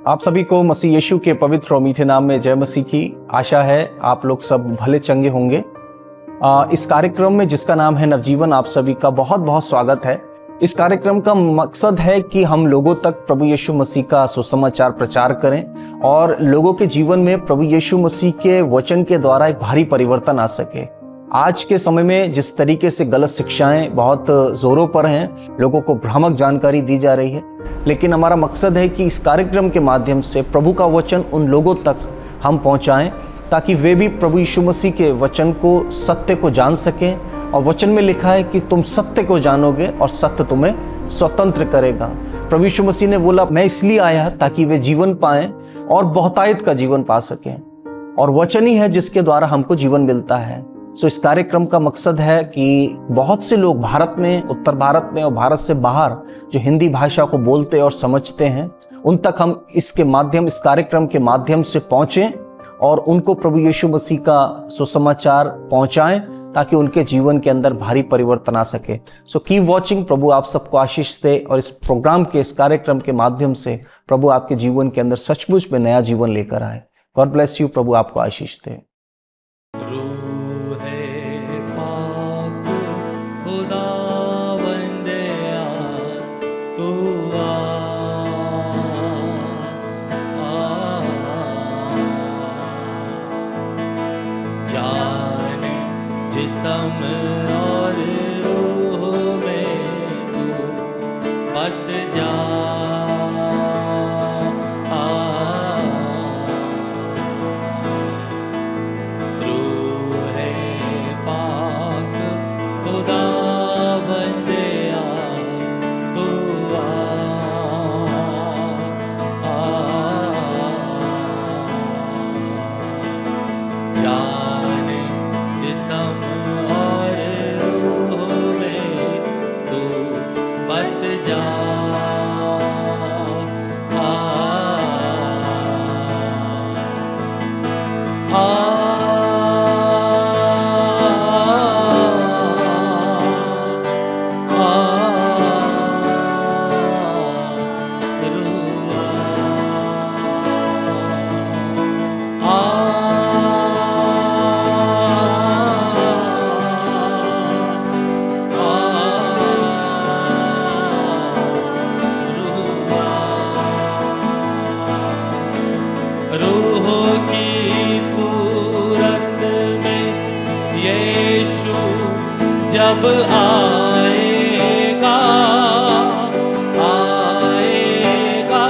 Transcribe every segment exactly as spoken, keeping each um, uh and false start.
आप सभी को मसीह यीशु के पवित्र और मीठे नाम में जय मसीह की। आशा है आप लोग सब भले चंगे होंगे। आ, इस कार्यक्रम में जिसका नाम है नवजीवन, आप सभी का बहुत बहुत स्वागत है। इस कार्यक्रम का मकसद है कि हम लोगों तक प्रभु यीशु मसीह का सुसमाचार प्रचार करें और लोगों के जीवन में प्रभु यीशु मसीह के वचन के द्वारा एक भारी परिवर्तन आ सके। आज के समय में जिस तरीके से गलत शिक्षाएं बहुत जोरों पर हैं, लोगों को भ्रामक जानकारी दी जा रही है, लेकिन हमारा मकसद है कि इस कार्यक्रम के माध्यम से प्रभु का वचन उन लोगों तक हम पहुंचाएं ताकि वे भी प्रभु यीशु मसीह के वचन को, सत्य को जान सकें। और वचन में लिखा है कि तुम सत्य को जानोगे और सत्य तुम्हें स्वतंत्र करेगा। प्रभु यीशु मसीह ने बोला, मैं इसलिए आया ताकि वे जीवन पाएं और बहुतायत का जीवन पा सकें, और वचन ही है जिसके द्वारा हमको जीवन मिलता है। सो इस कार्यक्रम का मकसद है कि बहुत से लोग भारत में, उत्तर भारत में और भारत से बाहर जो हिंदी भाषा को बोलते और समझते हैं, उन तक हम इसके माध्यम इस कार्यक्रम के माध्यम से पहुंचें और उनको प्रभु यीशु मसीह का सुसमाचार पहुंचाएं ताकि उनके जीवन के अंदर भारी परिवर्तन आ सके। So keep watching. प्रभु आप सबको आशीष दे और इस प्रोग्राम के, इस कार्यक्रम के माध्यम से प्रभु आपके जीवन के अंदर सचमुच में नया जीवन लेकर आए। God bless you. प्रभु आपको आशीष दे। और रूह में तू बस जा। रूह है पाक खुदा बंदे आ, तू आ, आ, जाने जिस्म जब आएगा आएगा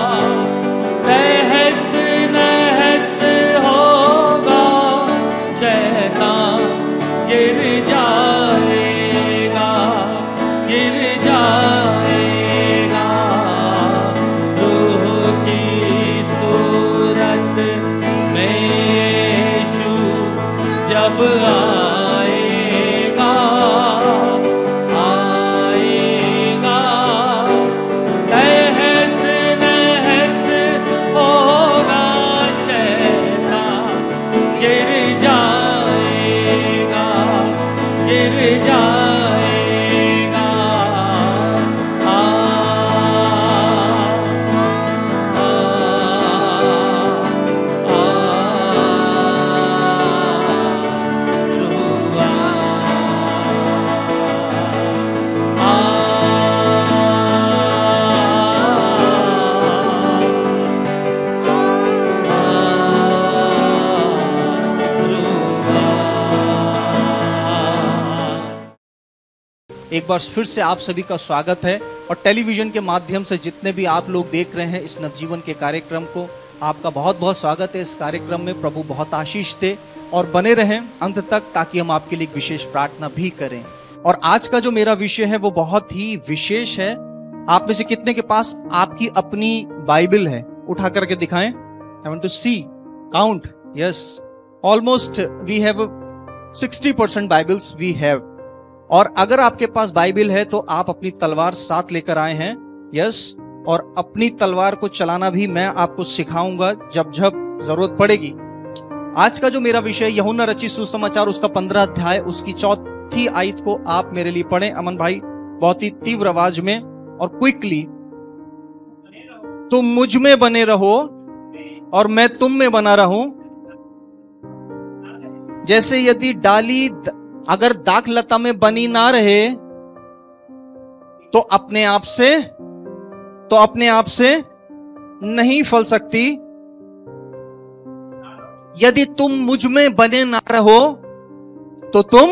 तहस नहस होगा, शैतान गिर जाएगा गिर जाएगा। रूह की सूरत में यीशु जब आएगा एक बार फिर से आप सभी का स्वागत है। और टेलीविजन के माध्यम से जितने भी आप लोग देख रहे हैं इस नवजीवन के कार्यक्रम को, आपका बहुत बहुत स्वागत है। इस कार्यक्रम में प्रभु बहुत आशीष दे और बने रहें अंत तक, ताकि हम आपके लिए एक विशेष प्रार्थना भी करें। और आज का जो मेरा विषय है वो बहुत ही विशेष है। आप में से कितने के पास आपकी अपनी बाइबल है? उठा करके दिखाएं। I want to see, count. Yes, almost we have sixty percent Bibles we have. और अगर आपके पास बाइबल है तो आप अपनी तलवार साथ लेकर आए हैं। यस, और अपनी तलवार को चलाना भी मैं आपको सिखाऊंगा जब जब जरूरत पड़ेगी। आज का जो मेरा विषय यूहन्ना रचित सुसमाचार, उसका पंद्रह अध्याय, उसकी चौथी आयत को आप मेरे लिए पढ़ें अमन भाई, बहुत ही तीव्र आवाज में और क्विकली। तुम मुझ में बने रहो और मैं तुम में बना रहूं। जैसे यदि डाली अगर दाखलता में बनी ना रहे तो अपने आप से तो अपने आप से नहीं फल सकती। यदि तुम मुझ में बने ना रहो तो तुम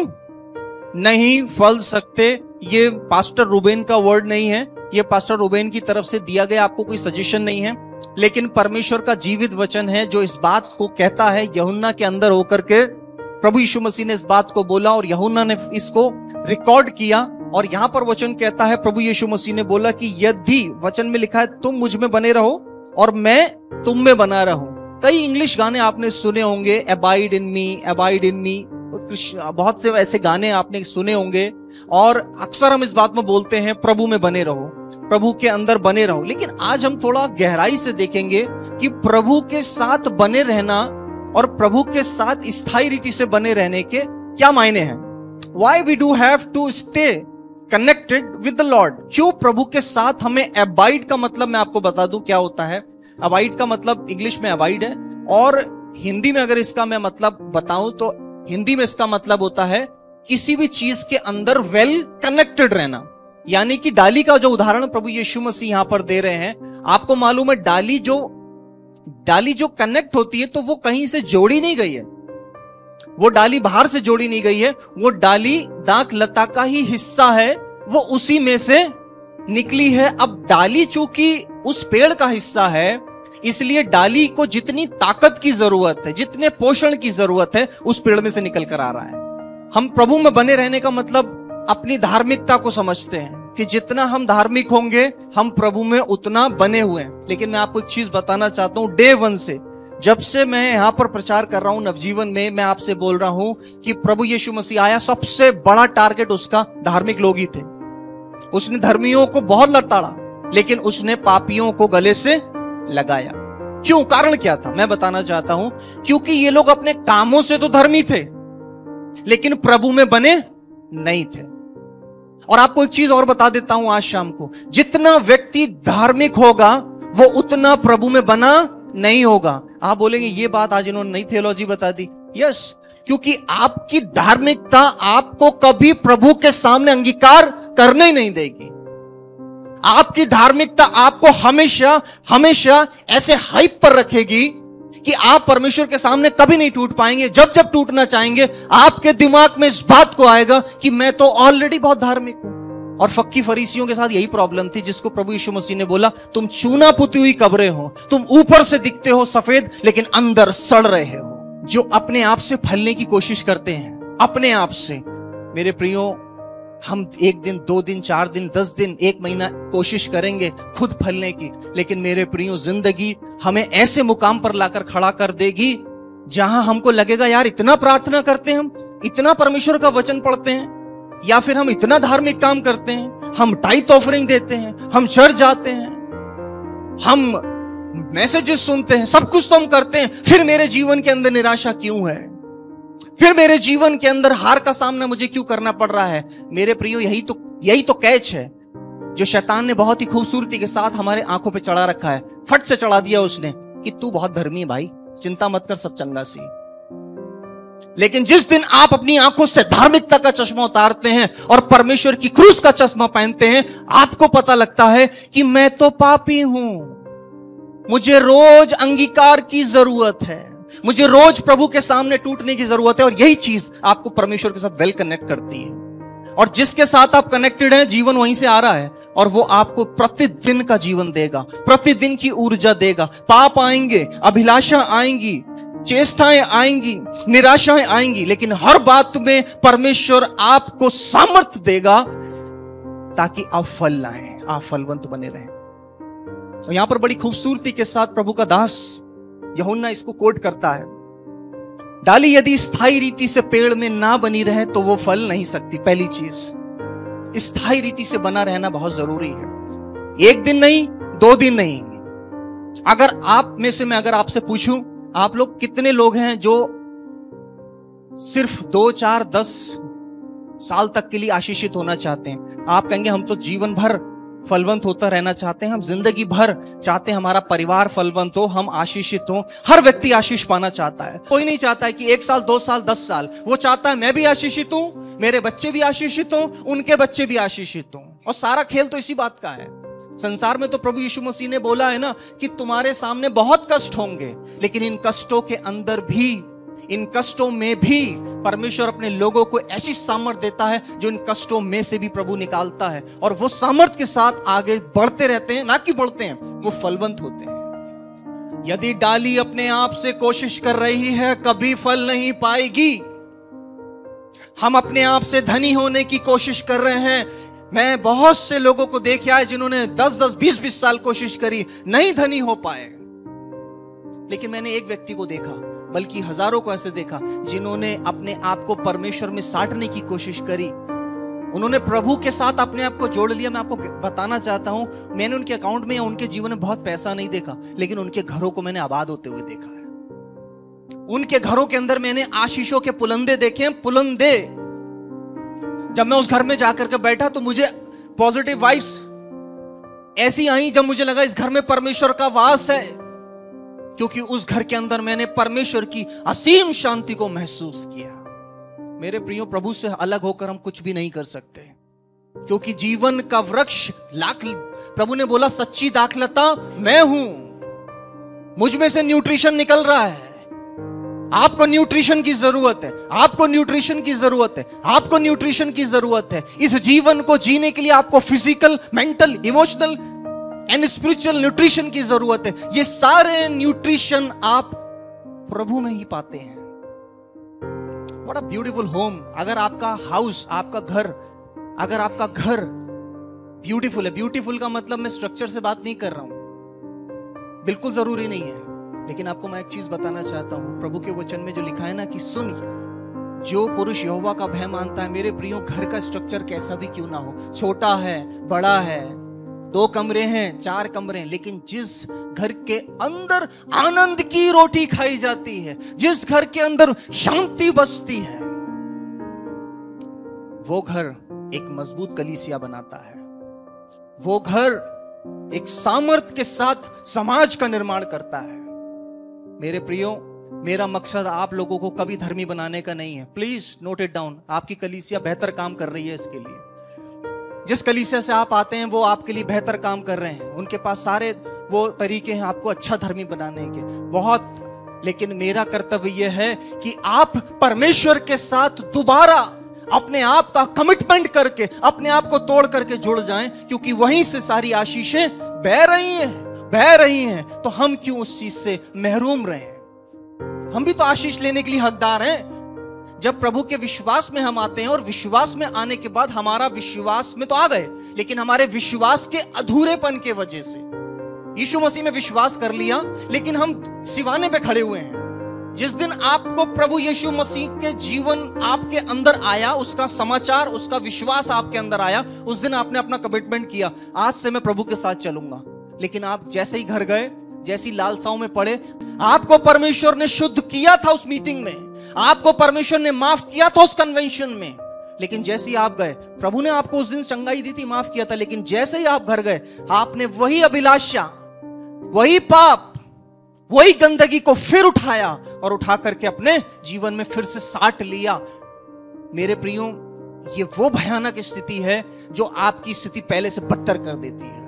नहीं फल सकते। ये पास्टर रूबेन का वर्ड नहीं है, ये पास्टर रूबेन की तरफ से दिया गया, आपको कोई सजेशन नहीं है, लेकिन परमेश्वर का जीवित वचन है जो इस बात को कहता है। यूहन्ना के अंदर होकर के प्रभु यीशु मसीह ने इस बात को बोला और यूहन्ना ने इसको रिकॉर्ड किया। और यहां पर वचन कहता है, प्रभु यीशु मसीह ने बोला कि यदि, वचन में लिखा है, तुम मुझ में बने रहो और मैं तुम में बना रहूं। कई इंग्लिश गाने आपने सुने होंगे, अबाइड इन मी, अबाइड इन मी, बहुत से ऐसे गाने आपने सुने होंगे। और अक्सर हम इस बात में बोलते हैं प्रभु में बने रहो, प्रभु के अंदर बने रहो। लेकिन आज हम थोड़ा गहराई से देखेंगे कि प्रभु के साथ बने रहना और प्रभु के साथ स्थायी रीति से बने रहने के क्या मायने हैं। Why we do have to stay connected with the Lord? क्यों प्रभु के साथ हमें abide का मतलब मैं आपको बता दूं क्या होता है। abide का मतलब इंग्लिश में abide है, और हिंदी में अगर इसका मैं मतलब बताऊं तो हिंदी में इसका मतलब होता है किसी भी चीज के अंदर वेल कनेक्टेड रहना। यानी कि डाली का जो उदाहरण प्रभु यीशु मसीह यहां पर दे रहे हैं, आपको मालूम है डाली जो डाली जो कनेक्ट होती है तो वो कहीं से जोड़ी नहीं गई है, वो डाली बाहर से जोड़ी नहीं गई है, वो डाली दाख लता का ही हिस्सा है, वो उसी में से निकली है। अब डाली चूंकि उस पेड़ का हिस्सा है, इसलिए डाली को जितनी ताकत की जरूरत है, जितने पोषण की जरूरत है, उस पेड़ में से निकल कर आ रहा है। हम प्रभु में बने रहने का मतलब अपनी धार्मिकता को समझते हैं कि जितना हम धार्मिक होंगे हम प्रभु में उतना बने हुए हैं। लेकिन मैं आपको एक चीज बताना चाहता हूं, डे वन से जब से मैं यहां पर प्रचार कर रहा हूं नवजीवन में, मैं आपसे बोल रहा हूं कि प्रभु यीशु मसीह आया, सबसे बड़ा टारगेट उसका धार्मिक लोग ही थे। उसने धर्मियों को बहुत लताड़ा, लेकिन उसने पापियों को गले से लगाया। क्यों? कारण क्या था मैं बताना चाहता हूं। क्योंकि ये लोग अपने कामों से तो धर्मी थे लेकिन प्रभु में बने नहीं थे। और आपको एक चीज और बता देता हूं आज शाम को, जितना व्यक्ति धार्मिक होगा वो उतना प्रभु में बना नहीं होगा। आप बोलेंगे ये बात आज इन्होंने नई थियोलॉजी बता दी। यस, क्योंकि आपकी धार्मिकता आपको कभी प्रभु के सामने अंगीकार करने ही नहीं देगी। आपकी धार्मिकता आपको हमेशा हमेशा ऐसे हाइप पर रखेगी कि आप परमेश्वर के सामने कभी नहीं टूट पाएंगे। जब जब टूटना चाहेंगे आपके दिमाग में इस बात को आएगा कि मैं तो ऑलरेडी बहुत धार्मिक हूं। और फक्की फरीसियों के साथ यही प्रॉब्लम थी, जिसको प्रभु यीशु मसीह ने बोला तुम चूना पुती हुई कब्रें हो, तुम ऊपर से दिखते हो सफेद लेकिन अंदर सड़ रहे हो। जो अपने आप से फलने की कोशिश करते हैं, अपने आप से, मेरे प्रियो, हम एक दिन, दो दिन, चार दिन, दस दिन, एक महीना कोशिश करेंगे खुद फलने की, लेकिन मेरे प्रियो जिंदगी हमें ऐसे मुकाम पर लाकर खड़ा कर देगी जहां हमको लगेगा यार इतना प्रार्थना करते हैं हम, इतना परमेश्वर का वचन पढ़ते हैं, या फिर हम इतना धार्मिक काम करते हैं, हम टाइथ ऑफरिंग देते हैं, हम चर्च जाते हैं, हम मैसेजेस सुनते हैं, सब कुछ तो हम करते हैं, फिर मेरे जीवन के अंदर निराशा क्यों है? फिर मेरे जीवन के अंदर हार का सामना मुझे क्यों करना पड़ रहा है? मेरे प्रियो, यही तो यही तो कैच है जो शैतान ने बहुत ही खूबसूरती के साथ हमारे आंखों पे चढ़ा रखा है। फट से चढ़ा दिया उसने कि तू बहुत धर्मी है भाई, चिंता मत कर, सब चंगा सी। लेकिन जिस दिन आप अपनी आंखों से धार्मिकता का चश्मा उतारते हैं और परमेश्वर की क्रूस का चश्मा पहनते हैं, आपको पता लगता है कि मैं तो पापी हूं, मुझे रोज अंगीकार की जरूरत है, मुझे रोज प्रभु के सामने टूटने की जरूरत है। और यही चीज आपको परमेश्वर के साथ वेल कनेक्ट करती है। और जिसके साथ आप कनेक्टेड हैं, जीवन वहीं से आ रहा है और वो आपको प्रतिदिन का जीवन देगा, प्रतिदिन की ऊर्जा देगा। पाप आएंगे, अभिलाषा आएंगी, चेष्टाएं आएंगी, निराशाएं आएंगी, लेकिन हर बात में परमेश्वर आपको सामर्थ्य देगा ताकि आप फल लाएं, आप फलवंत बने रहें। और यहां पर बड़ी खूबसूरती के साथ प्रभु का दास यूहन्ना इसको कोट करता है, डाली यदि स्थायी रीति से पेड़ में ना बनी रहे तो वो फल नहीं सकती। पहली चीज, स्थायी रीति से बना रहना बहुत जरूरी है। एक दिन नहीं, दो दिन नहीं। अगर आप में से मैं अगर आपसे पूछूं, आप लोग कितने लोग हैं जो सिर्फ दो चार दस साल तक के लिए आशीषित होना चाहते हैं? आप कहेंगे हम तो जीवन भर फलवंत होता रहना चाहते हैं, हम जिंदगी भर चाहते हैं हमारा परिवार फलवंत हो, हम आशीषित हो। हर व्यक्ति आशीष पाना चाहता है। कोई नहीं चाहता है कि एक साल, दो साल, दस साल, वो चाहता है मैं भी आशीषित हूं, मेरे बच्चे भी आशीषित हों, उनके बच्चे भी आशीषित हों। और सारा खेल तो इसी बात का है। संसार में तो प्रभु यीशु मसीह ने बोला है ना कि तुम्हारे सामने बहुत कष्ट होंगे, लेकिन इन कष्टों के अंदर भी, इन कष्टों में भी परमेश्वर अपने लोगों को ऐसी सामर्थ देता है जो इन कष्टों में से भी प्रभु निकालता है, और वो सामर्थ के साथ आगे बढ़ते रहते हैं, ना कि बढ़ते हैं, वो फलवंत होते हैं। यदि डाली अपने आप से कोशिश कर रही है, कभी फल नहीं पाएगी। हम अपने आप से धनी होने की कोशिश कर रहे हैं। मैं बहुत से लोगों को देखा है जिन्होंने दस दस बीस बीस साल कोशिश करी, नहीं धनी हो पाए। लेकिन मैंने एक व्यक्ति को देखा, बल्कि हजारों को ऐसे देखा, जिन्होंने अपने आप को परमेश्वर में साटने की कोशिश करी। उन्होंने प्रभु के साथ अपने आप को जोड़ लिया। मैं आपको बताना चाहता हूं, मैंने उनके अकाउंट में या उनके जीवन में बहुत पैसा नहीं देखा, लेकिन उनके घरों को मैंने आबाद होते हुए देखा है। उनके घरों के अंदर मैंने आशीषों के पुलंदे देखे हैं, पुलंदे। जब मैं उस घर में जाकर के बैठा तो मुझे पॉजिटिव वाइब्स ऐसी आई, जब मुझे लगा इस घर में परमेश्वर का वास है, क्योंकि उस घर के अंदर मैंने परमेश्वर की असीम शांति को महसूस किया। मेरे प्रियो, प्रभु से अलग होकर हम कुछ भी नहीं कर सकते, क्योंकि जीवन का वृक्ष लाख, प्रभु ने बोला सच्ची दाखलता मैं हूं, मुझ में से न्यूट्रिशन निकल रहा है। आपको न्यूट्रिशन की जरूरत है, आपको न्यूट्रिशन की जरूरत है, आपको न्यूट्रिशन की जरूरत है। इस जीवन को जीने के लिए आपको physical, mental, emotional and spiritual nutrition की जरूरत है। ये सारे न्यूट्रिशन आप प्रभु में ही पाते हैं। What a beautiful home. अगर आपका हाउस, आपका घर, अगर आपका घर ब्यूटीफुल है, ब्यूटीफुल का मतलब मैं स्ट्रक्चर से बात नहीं कर रहा हूं, बिल्कुल जरूरी नहीं है, लेकिन आपको मैं एक चीज बताना चाहता हूं। प्रभु के वचन में जो लिखा है ना कि सुन, जो पुरुष यहोवा का भय मानता है, मेरे प्रियो, घर का स्ट्रक्चर कैसा भी क्यों ना हो, छोटा है, बड़ा है, दो कमरे हैं, चार कमरे हैं, लेकिन जिस घर के अंदर आनंद की रोटी खाई जाती है, जिस घर के अंदर शांति बसती है, वो घर एक मजबूत कलीसिया बनाता है। वो घर एक सामर्थ के साथ समाज का निर्माण करता है। मेरे प्रियो, मेरा मकसद आप लोगों को कभी धर्मी बनाने का नहीं है। Please note it down. आपकी कलीसिया बेहतर काम कर रही है इसके लिए। जिस कलीसिया से आप आते हैं वो आपके लिए बेहतर काम कर रहे हैं। उनके पास सारे वो तरीके हैं आपको अच्छा धर्मी बनाने के, बहुत। लेकिन मेरा कर्तव्य यह है कि आप परमेश्वर के साथ दोबारा अपने आप का कमिटमेंट करके, अपने आप को तोड़ करके जुड़ जाएं, क्योंकि वहीं से सारी आशीषें बह रही हैं, बह रही हैं। तो हम क्यों उस चीज से महरूम रहें? हम भी तो आशीष लेने के लिए हकदार हैं। जब प्रभु के विश्वास में हम आते हैं, और विश्वास में आने के बाद हमारा विश्वास में तो आ गए, लेकिन हमारे विश्वास के अधूरेपन के वजह से, यीशु मसीह में विश्वास कर लिया लेकिन हम सिवाने पे खड़े हुए हैं। जिस दिन आपको प्रभु यीशु मसीह के जीवन आपके अंदर आया, उसका समाचार, उसका विश्वास आपके अंदर आया, उस दिन आपने अपना कमिटमेंट किया, आज से मैं प्रभु के साथ चलूंगा। लेकिन आप जैसे ही घर गए, जैसी लालसाओं में पड़े, आपको परमेश्वर ने शुद्ध किया था उस मीटिंग में, आपको परमेश्वर ने माफ किया था उस कन्वेंशन में, लेकिन जैसे ही आप गए, प्रभु ने आपको उस दिन चंगाई दी थी, माफ किया था, लेकिन जैसे ही आप घर गए, आपने वही अभिलाषा, वही पाप, वही गंदगी को फिर उठाया और उठा करके अपने जीवन में फिर से साट लिया। मेरे प्रियो, ये वो भयानक स्थिति है जो आपकी स्थिति पहले से बदतर कर देती है।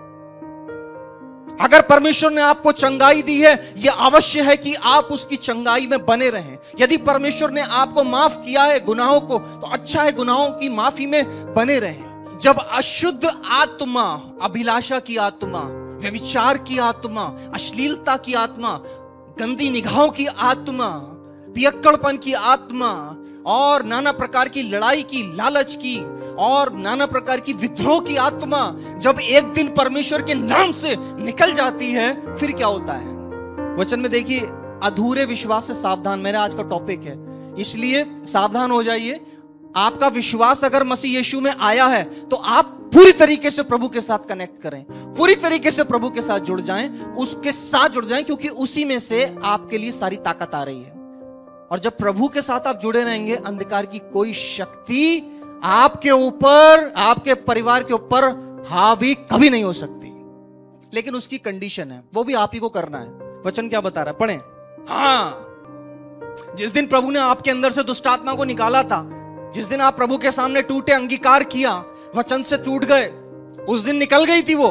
अगर परमेश्वर ने आपको चंगाई दी है, यह अवश्य है कि आप उसकी चंगाई में बने रहें। यदि परमेश्वर ने आपको माफ किया है गुनाहों को, तो अच्छा है, गुनाहों की माफी में बने रहें। जब अशुद्ध आत्मा, अभिलाषा की आत्मा, व्यभिचार की आत्मा, अश्लीलता की आत्मा, गंदी निगाहों की आत्मा, पियक्कड़पन की आत्मा, और नाना प्रकार की लड़ाई की, लालच की, और नाना प्रकार की विद्रोह की आत्मा जब एक दिन परमेश्वर के नाम से निकल जाती है, फिर क्या होता है? वचन में देखिए, अधूरे विश्वास से सावधान, मेरा आज का टॉपिक है, इसलिए सावधान हो जाइए। आपका विश्वास अगर मसीह यीशु में आया है तो आप पूरी तरीके से प्रभु के साथ कनेक्ट करें, पूरी तरीके से प्रभु के साथ जुड़ जाएं, उसके साथ जुड़ जाएं, क्योंकि उसी में से आपके लिए सारी ताकत आ रही है। और जब प्रभु के साथ आप जुड़े रहेंगे, अंधकार की कोई शक्ति आपके ऊपर, आपके परिवार के ऊपर हाँ भी कभी नहीं हो सकती, लेकिन उसकी कंडीशन है, वो भी आप ही को करना है। वचन क्या बता रहा है, पढ़ें। हाँ, जिस दिन प्रभु ने आपके अंदर से दुष्ट आत्मा को निकाला था, जिस दिन आप प्रभु के सामने टूटे, अंगीकार किया, वचन से टूट गए, उस दिन निकल गई थी वो।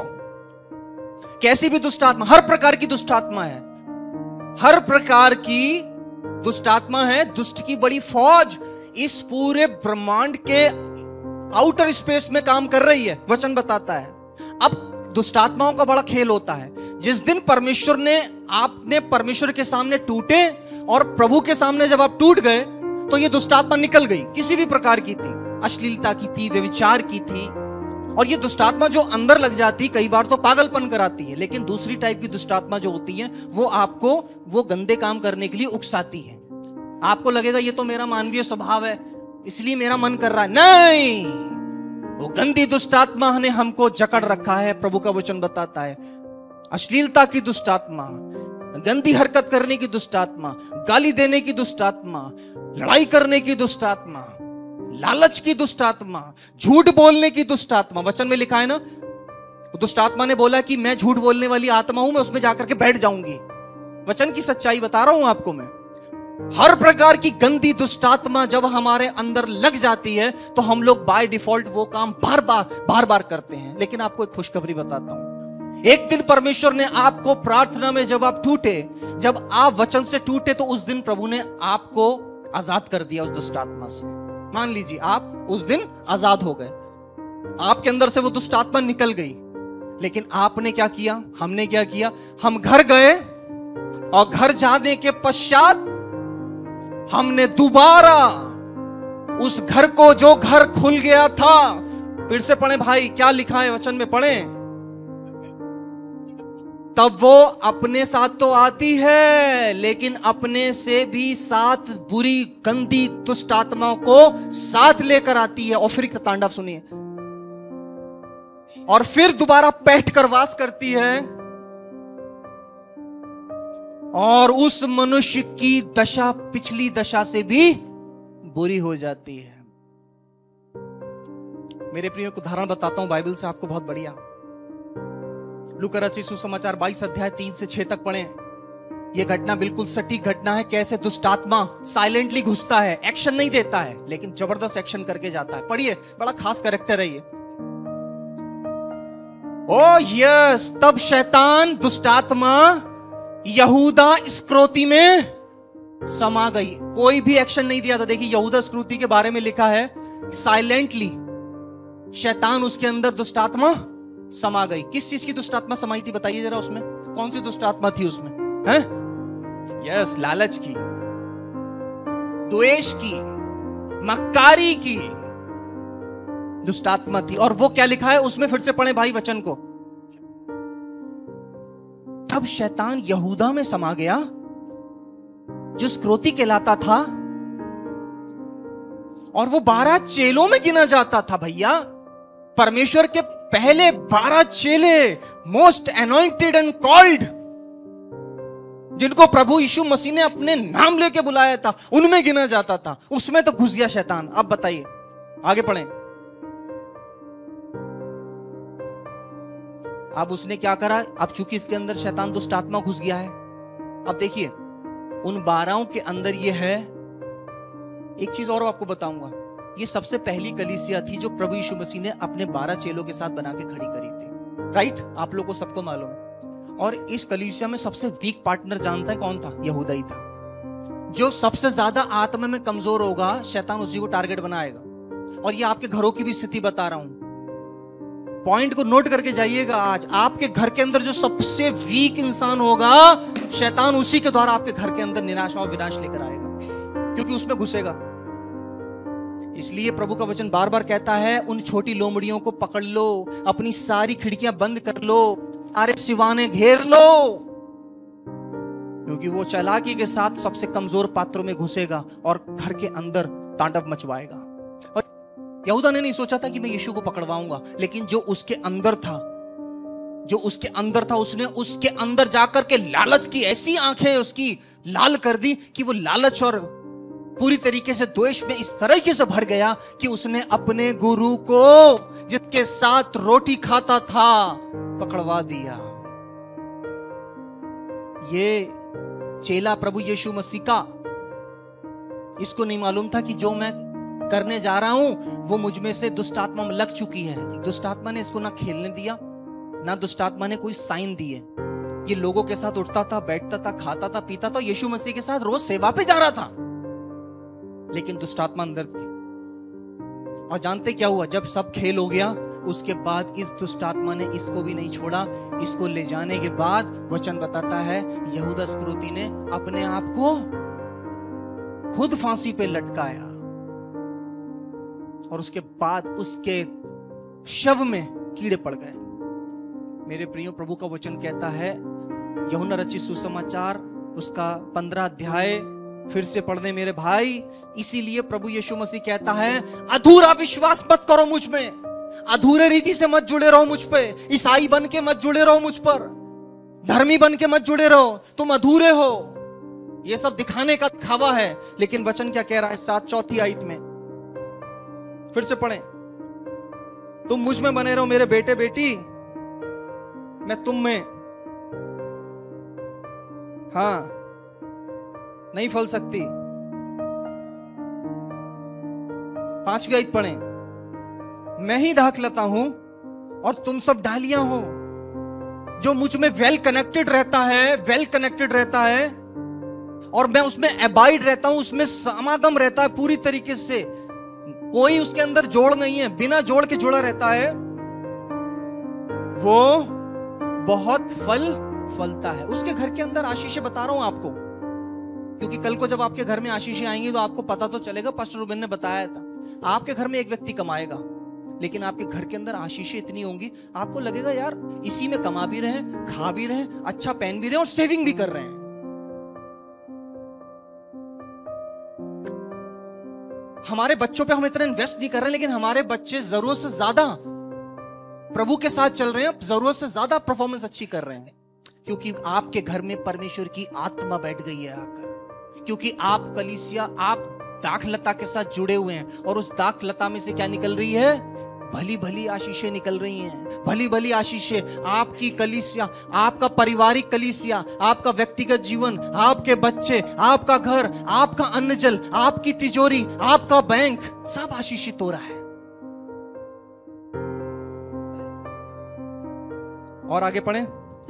कैसी भी दुष्ट आत्मा, हर प्रकार की दुष्ट आत्मा है, हर प्रकार की दुष्ट आत्मा है। दुष्ट की बड़ी फौज इस पूरे ब्रह्मांड के आउटर स्पेस में काम कर रही है, वचन बताता है। अब दुष्ट आत्माओं का बड़ा खेल होता है। जिस दिन परमेश्वर ने, आपने परमेश्वर के सामने टूटे और प्रभु के सामने जब आप टूट गए, तो ये दुष्ट आत्मा निकल गई। किसी भी प्रकार की थी, अश्लीलता की थी, व्यभिचार की थी। और ये दुष्ट आत्मा जो अंदर लग जाती, कई बार तो पागलपन कराती है, लेकिन दूसरी टाइप की दुष्ट आत्मा जो होती है, वो आपको वो गंदे काम करने के लिए उकसाती है। आपको लगेगा ये तो मेरा मानवीय स्वभाव है, इसलिए मेरा मन कर रहा है। नहीं, वो गंदी दुष्ट आत्मा ने हमको जकड़ रखा है। प्रभु का वचन बताता है, अश्लीलता की दुष्ट आत्मा, गंदी हरकत करने की दुष्ट आत्मा, गाली देने की दुष्ट आत्मा, लड़ाई करने की दुष्ट आत्मा, लालच की दुष्ट आत्मा, झूठ बोलने की दुष्ट आत्मा। वचन में लिखा है ना, दुष्ट आत्मा ने बोला कि मैं झूठ बोलने वाली आत्मा हूं, मैं उसमें जाकर के बैठ जाऊंगी। वचन की सच्चाई बता रहा हूं आपको मैं। हर प्रकार की गंदी दुष्ट आत्मा जब हमारे अंदर लग जाती है, तो हम लोग बाय डिफॉल्ट वो काम बार बार बार बार करते हैं। लेकिन आपको एक खुशखबरी बताता हूं, एक दिन परमेश्वर ने आपको प्रार्थना में, जब आप टूटे, जब आप वचन से टूटे, तो उस दिन प्रभु ने आपको आजाद कर दिया उस दुष्ट आत्मा से। मान लीजिए आप उस दिन आजाद हो गए, आपके अंदर से वो दुष्ट आत्मा निकल गई। लेकिन आपने क्या किया, हमने क्या किया, हम घर गए और घर जाने के पश्चात हमने दोबारा उस घर को, जो घर खुल गया था, फिर से पढ़े भाई, क्या लिखा है वचन में, पढ़ें। तब वो अपने साथ तो आती है, लेकिन अपने से भी साथ बुरी गंदी दुष्ट आत्माओं को साथ लेकर आती है। और फिर एक तांडव सुनिए, और फिर दोबारा बैठ कर वास करती है, और उस मनुष्य की दशा पिछली दशा से भी बुरी हो जाती है। मेरे प्रियो को उदाहरण बताता हूं बाइबल से, आपको बहुत बढ़िया। लूका रचित सुसमाचार बाईस अध्याय तीन से छह तक पढ़ें। यह घटना बिल्कुल सटीक घटना है, कैसे दुष्ट आत्मा साइलेंटली घुसता है, एक्शन नहीं देता है, लेकिन जबरदस्त एक्शन करके जाता है। पढ़िए, बड़ा खास कैरेक्टर है ये। ओ यस, तब शैतान, दुष्ट आत्मा यहूदा इस्करियोती में समा गई। कोई भी एक्शन नहीं दिया था। देखिए, यहूदा इस्करियोती के बारे में लिखा है, साइलेंटली शैतान, उसके अंदर दुष्ट आत्मा समा गई। किस चीज की दुष्ट आत्मा समाई थी, बताइए जरा। उसमें कौन सी दुष्ट आत्मा थी उसमें, हैं? यस, लालच की, द्वेष की, मक्कारी की दुष्ट आत्मा थी। और वो क्या लिखा है उसमें, फिर से पढ़े भाई वचन को। तब शैतान यहूदा में समा गया, जो इस्करियोती कहलाता था, और वो बारह चेलों में गिना जाता था। भैया, परमेश्वर के पहले बारह चेले, मोस्ट अनॉइंटेड एंड कॉल्ड, जिनको प्रभु यीशु मसीह ने अपने नाम लेके बुलाया था, उनमें गिना जाता था। उसमें तो घुस गया शैतान। अब बताइए, आगे पढ़ें। अब उसने क्या करा, अब चूंकि इसके अंदर शैतान दुष्ट आत्मा घुस गया है, अब देखिए उन बारहों के अंदर ये है। एक चीज और आपको बताऊंगा, ये सबसे पहली कलीसिया थी जो प्रभु यीशु मसीह ने अपने बारह चेलों के साथ बना के खड़ी करी थी। राइट, आप लोगों को सबको मालूम है। और इस कलीसिया में सबसे वीक पार्टनर जानता है कौन था? यहूदा ही था। जो सबसे ज्यादा आत्मा में कमजोर होगा, शैतान उसी को टारगेट बनाएगा। और ये आपके घरों की भी स्थिति बता रहा हूं, पॉइंट को नोट करके जाइएगा। आज आपके घर के अंदर जो सबसे वीक इंसान होगा, शैतान उसी के द्वारा आपके घर के अंदर निराशा और विनाश लेकर आएगा, क्योंकि उसमें घुसेगा। इसलिए प्रभु का वचन बार बार कहता है, उन छोटी लोमड़ियों को पकड़ लो, अपनी सारी खिड़कियां बंद कर लो, सारे सिवाने घेर लो, क्योंकि वो चालाकी के साथ सबसे कमजोर पात्रों में घुसेगा और घर के अंदर तांडव मचवाएगा। और यहूदा ने नहीं सोचा था कि मैं यीशु को पकड़वाऊंगा, लेकिन जो उसके अंदर था, जो उसके अंदर था, उसने उसके अंदर जाकर के लालच की ऐसी आंखें उसकी लाल कर दी कि वो लालच और पूरी तरीके से द्वेष में इस तरीके से भर गया कि उसने अपने गुरु को, जिसके साथ रोटी खाता था, पकड़वा दिया। ये चेला प्रभु यीशु मसीह का, इसको नहीं मालूम था कि जो मैं करने जा रहा हूं वो मुझ में से दुष्ट आत्मा में लग चुकी है। दुष्ट आत्मा ने इसको ना खेलने दिया, ना दुष्ट आत्मा ने कोई साइन दिए। ये लोगों के साथ उठता था, बैठता था, खाता था, पीता था, यीशु मसीह के साथ रोज सेवा पे जा रहा था, लेकिन दुष्ट आत्मा अंदर थी। और जानते क्या हुआ? जब सब खेल हो गया, उसके बाद इस दुष्ट आत्मा ने इसको भी नहीं छोड़ा। इसको ले जाने के बाद वचन बताता है यहूदा इस्करियोती ने अपने आप को खुद फांसी पे लटकाया, और उसके बाद उसके शव में कीड़े पड़ गए। मेरे प्रियो, प्रभु का वचन कहता है, यूहन्ना रचित सुसमाचार उसका पंद्रह अध्याय फिर से पढ़ने मेरे भाई। इसीलिए प्रभु यीशु मसीह कहता है, अधूरा विश्वास मत करो मुझ में, अधूरे रीति से मत जुड़े रहो मुझ पे, ईसाई बन के मत जुड़े रहो मुझ पर, धर्मी बन के मत जुड़े रहो, तुम अधूरे हो। ये सब दिखाने का दिखावा है। लेकिन वचन क्या कह रहा है? सात चौथी आयत में फिर से पढ़ें, तुम मुझ में बने रहो मेरे बेटे बेटी, मैं तुम में, हाँ नहीं फल सकती। पांचवी आयत पढ़ें, मैं ही दाखलता हूं और तुम सब डालियां हो। जो मुझ में वेल कनेक्टेड रहता है, वेल कनेक्टेड रहता है, और मैं उसमें एबाइड रहता हूं, उसमें समागम रहता है पूरी तरीके से, कोई उसके अंदर जोड़ नहीं है, बिना जोड़ के जुड़ा रहता है, वो बहुत फल फलता है। उसके घर के अंदर आशीषें बता रहा हूं आपको, क्योंकि कल को जब आपके घर में आशीषें आएंगी तो आपको पता तो चलेगा। पास्टर रूबेन ने बताया था, आपके घर में एक व्यक्ति कमाएगा, लेकिन आपके घर के अंदर आशीषें इतनी होंगी, आपको लगेगा यार इसी में कमा भी रहे, खा भी रहे, अच्छा पहन भी रहे और सेविंग भी कर रहे हैं। हमारे बच्चों पे हम इतना इन्वेस्ट नहीं कर रहे, लेकिन हमारे बच्चे जरूरत से ज्यादा प्रभु के साथ चल रहे हैं, जरूरत से ज्यादा परफॉर्मेंस अच्छी कर रहे हैं, क्योंकि आपके घर में परमेश्वर की आत्मा बैठ गई है आकर, क्योंकि आप कलीसिया, आप दाखलता के साथ जुड़े हुए हैं, और उस दाखलता में से क्या निकल रही है? भली भली आशीषें निकल रही हैं, भली भली आशीषें। आपकी कलीसिया, आपका पारिवारिक कलीसिया, आपका व्यक्तिगत जीवन, आपके बच्चे, आपका घर, आपका अन्न जल, आपकी तिजोरी, आपका बैंक, सब आशीषित हो रहा है। और आगे पढ़ें,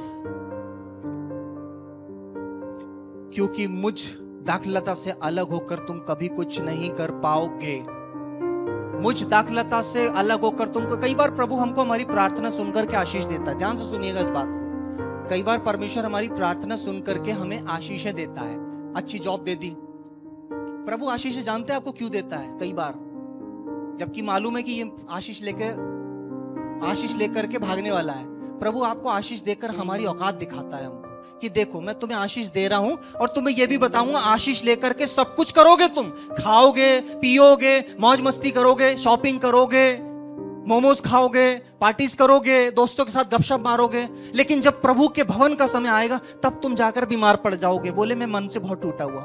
क्योंकि मुझ दाखलता से अलग होकर तुम कभी कुछ नहीं कर पाओगे। मुझ दाखलता से अलग होकर तुमको, कई बार प्रभु हमको हमारी प्रार्थना सुनकर के आशीष देता है। ध्यान से सुनिएगा इस बात को। कई बार परमेश्वर हमारी प्रार्थना सुन करके हमें आशीषें देता है। अच्छी जॉब दे दी, प्रभु आशीष जानते हैं आपको क्यों देता है? कई बार जबकि मालूम है कि ये आशीष लेकर आशीष लेकर के भागने वाला है, प्रभु आपको आशीष देकर हमारी औकात दिखाता है हमको कि देखो मैं तुम्हें आशीष दे रहा हूं, और तुम्हें यह भी बताऊंगा आशीष लेकर के सब कुछ करोगे, तुम खाओगे, पियोगे, मौज मस्ती करोगे, शॉपिंग करोगे, मोमोज खाओगे, पार्टीज करोगे, दोस्तों के साथ गपशप मारोगे, लेकिन जब प्रभु के भवन का समय आएगा तब तुम जाकर बीमार पड़ जाओगे, बोले मैं मन से बहुत टूटा हुआ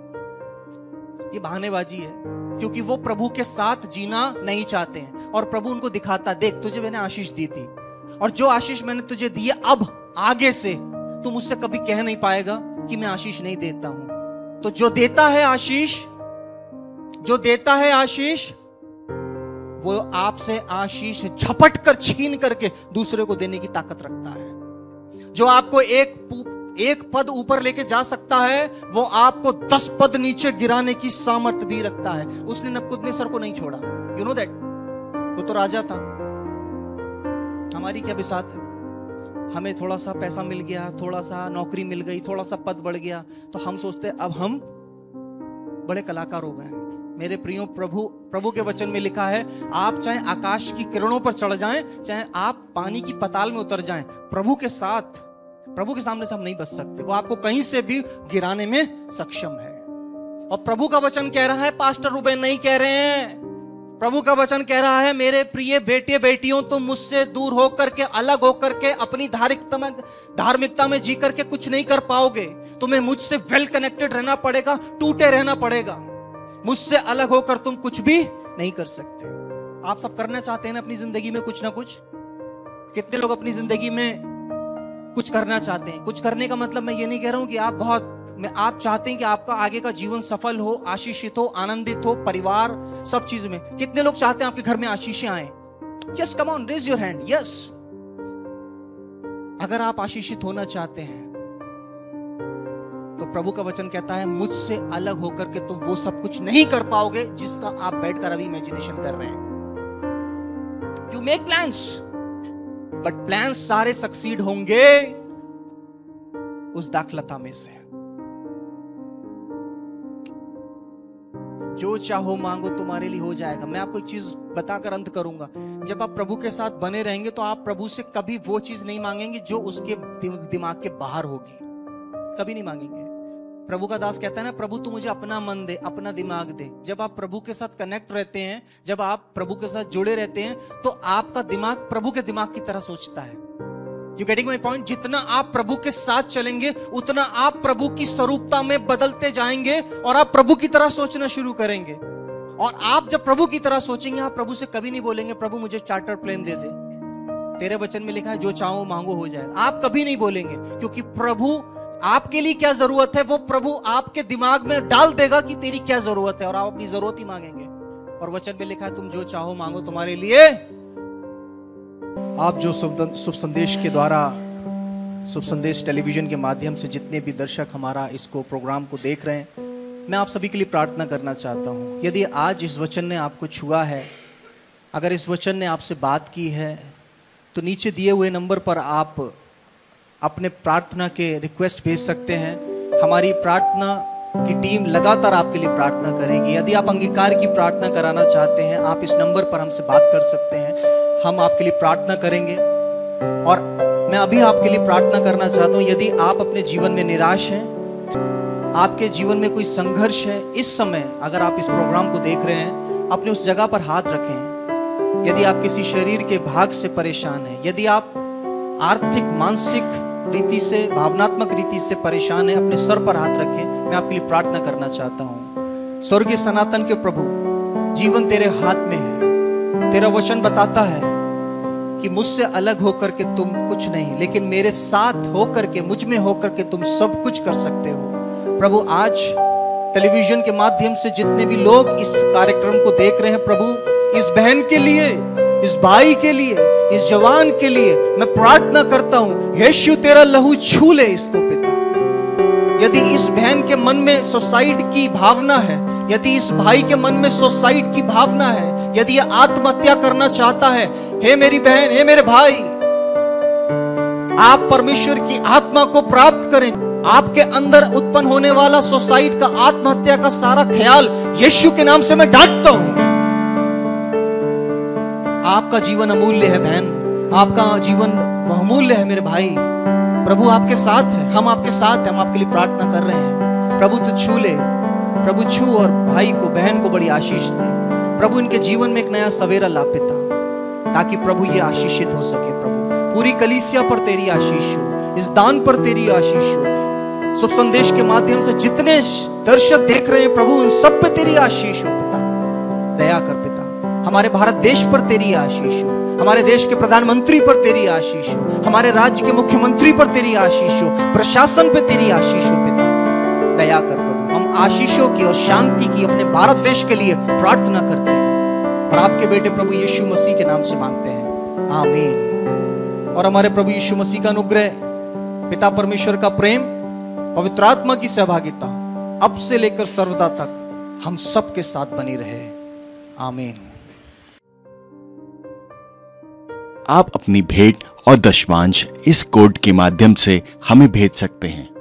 हूं। ये बहानेबाजी है, क्योंकि वो प्रभु के साथ जीना नहीं चाहते हैं, और प्रभु उनको दिखाता, देख तुझे मैंने आशीष दी थी, और जो आशीष मैंने तुझे दी है, अब आगे से तू मुझसे कभी कह नहीं पाएगा कि मैं आशीष नहीं देता हूं। तो जो देता है आशीष, जो देता है आशीष, वो आपसे आशीष झपट कर छीन करके दूसरे को देने की ताकत रखता है। जो आपको एक एक पद ऊपर लेके जा सकता है, वो आपको दस पद नीचे गिराने की सामर्थ्य भी रखता है। उसने नबूकदनेस्सर को नहीं छोड़ा, यू नो दैट, वो तो राजा था। हमारी क्या बिसात है? हमें थोड़ा सा पैसा मिल गया, थोड़ा सा नौकरी मिल गई, थोड़ा सा पद बढ़ गया, तो हम सोचते हैं अब हम बड़े कलाकार हो गए। मेरे प्रियो, प्रभु प्रभु के वचन में लिखा है, आप चाहे आकाश की किरणों पर चढ़ जाएं, चाहे आप पानी की पताल में उतर जाएं, प्रभु के साथ, प्रभु के सामने से हम नहीं बच सकते। वो आपको कहीं से भी गिराने में सक्षम है। और प्रभु का वचन कह रहा है, पास्टर रूबेन नहीं कह रहे हैं, प्रभु का वचन कह रहा है, मेरे प्रिय बेटे बेटियों, तुम मुझसे दूर होकर के, अलग होकर के, अपनी धार्मिकता में धार्मिकता में जी करके कुछ नहीं कर पाओगे। तुम्हें मुझसे वेल कनेक्टेड रहना पड़ेगा, टूटे रहना पड़ेगा। मुझसे अलग होकर तुम कुछ भी नहीं कर सकते। आप सब करना चाहते हैं ना अपनी जिंदगी में कुछ ना कुछ? कितने लोग अपनी जिंदगी में कुछ करना चाहते हैं? कुछ करने का मतलब मैं ये नहीं कह रहा हूं कि आप बहुत मैं आप चाहते हैं कि आपका आगे का जीवन सफल हो, आशीषित हो, आनंदित हो, परिवार सब चीज में। कितने लोग चाहते हैं आपके घर में आशीषें आए? Yes, come on, raise your hand. Yes, अगर आप आशीषित होना चाहते हैं तो प्रभु का वचन कहता है मुझसे अलग होकर के तुम वो सब कुछ नहीं कर पाओगे जिसका आप बैठकर अभी इमेजिनेशन कर रहे हैं। You make plans, but plans सारे सक्सीड होंगे उस दाखलता में से। जो चाहो मांगो तुम्हारे लिए हो जाएगा। मैं आपको एक चीज बताकर अंत करूंगा। जब आप प्रभु के साथ बने रहेंगे तो आप प्रभु से कभी वो चीज नहीं मांगेंगे जो उसके दिमाग के बाहर होगी, कभी नहीं मांगेंगे। प्रभु का दास कहता है ना, प्रभु तू मुझे अपना मन दे, अपना दिमाग दे। जब आप प्रभु के साथ कनेक्ट रहते हैं, जब आप प्रभु के साथ जुड़े रहते हैं, तो आपका दिमाग प्रभु के दिमाग की तरह सोचता है। You getting my point? जितना आप प्रभु के साथ चलेंगे उतना आप प्रभु की स्वरूपता में बदलते जाएंगे और आप प्रभु की तरह सोचना शुरू करेंगे। और आप जब प्रभु की तरह सोचेंगे, आप प्रभु से कभी नहीं बोलेंगे प्रभु मुझे चार्टर प्लेन दे दे, तेरे वचन में लिखा है जो चाहो मांगो हो जाएगा। आप कभी नहीं बोलेंगे, क्योंकि प्रभु आपके लिए क्या जरूरत है वो प्रभु आपके दिमाग में डाल देगा कि तेरी क्या जरूरत है, और आप अपनी जरूरत ही मांगेंगे। और वचन में लिखा है तुम जो चाहो मांगो तुम्हारे लिए। आप जो शुभ संदेश के द्वारा, शुभ संदेश टेलीविजन के माध्यम से जितने भी दर्शक हमारा इसको प्रोग्राम को देख रहे हैं, मैं आप सभी के लिए प्रार्थना करना चाहता हूं। यदि आज इस वचन ने आपको छुआ है, अगर इस वचन ने आपसे बात की है, तो नीचे दिए हुए नंबर पर आप अपने प्रार्थना के रिक्वेस्ट भेज सकते हैं। हमारी प्रार्थना की टीम लगातार आपके लिए प्रार्थना करेगी। यदि आप अंगीकार की प्रार्थना कराना चाहते हैं, आप इस नंबर पर हमसे बात कर सकते हैं, हम आपके लिए प्रार्थना करेंगे। और मैं अभी आपके लिए प्रार्थना करना चाहता हूं, यदि आप अपने जीवन में निराश हैं, आपके जीवन में कोई संघर्ष है, इस समय अगर आप इस प्रोग्राम को देख रहे हैं, अपने उस जगह पर हाथ रखें। यदि आप किसी शरीर के भाग से परेशान हैं, यदि आप आर्थिक मानसिक रीति से, भावनात्मक रीति से परेशान है, अपने सर पर हाथ रखें। मैं आपके लिए प्रार्थना करना चाहता हूं। स्वर्गीय सनातन के प्रभु, जीवन तेरे हाथ में है। तेरा वचन बताता है कि मुझसे अलग होकर के तुम कुछ नहीं, लेकिन मेरे साथ होकर के, मुझ में होकर के तुम सब कुछ कर सकते हो। प्रभु आज टेलीविजन के माध्यम से जितने भी लोग इस कार्यक्रम को देख रहे हैं, प्रभु इस बहन के लिए, इस भाई के लिए, इस जवान के लिए मैं प्रार्थना करता हूं, यीशु तेरा लहू छू ले इसको पिता। यदि इस बहन के मन में सुसाइड की भावना है, यदि इस भाई के मन में सुसाइड की भावना है, यदि ये आत्महत्या करना चाहता है, हे मेरी बहन, हे मेरे भाई, आप परमेश्वर की आत्मा को प्राप्त करें। आपके अंदर उत्पन्न होने वाला सुसाइड का, आत्महत्या का सारा ख्याल यीशु के नाम से मैं डांटता हूं। आपका जीवन अमूल्य है बहन, आपका जीवन बहुमूल्य है मेरे भाई। प्रभु आपके साथ है, हम आपके साथ हैं, हम आपके लिए प्रार्थना कर रहे हैं। प्रभु तू छू ले, प्रभु छू और भाई को, बहन को बड़ी आशीष दे। प्रभु इनके जीवन में एक नया सवेरा ला पिता, ताकि प्रभु ये आशीषित हो सके। प्रभु पूरी कलीसिया पर तेरी आशीष हो, इस दान पर तेरी आशीष हो। शुभ संदेश के माध्यम से जितने दर्शक देख रहे हैं प्रभु, उन सब पे तेरी आशीष हो पिता। दया कर पिता, हमारे भारत देश पर तेरी आशीष हो, हमारे देश के प्रधानमंत्री पर तेरी आशीष हो, हमारे राज्य के मुख्यमंत्री पर तेरी आशीष हो, प्रशासन पे तेरी आशीष हो पिता। दया कर प्रभु, हम आशीषों की और शांति की अपने भारत देश के लिए प्रार्थना करते हैं और आपके बेटे प्रभु यीशु मसीह के नाम से मांगते हैं, आमीन। और हमारे प्रभु यीशु मसीह का अनुग्रह, पिता परमेश्वर का प्रेम, पवित्र आत्मा की सहभागिता अब से लेकर सर्वदा तक हम सब के साथ बनी रहे, आमीन। आप अपनी भेंट और दशमांश इस कोड के माध्यम से हमें भेज सकते हैं।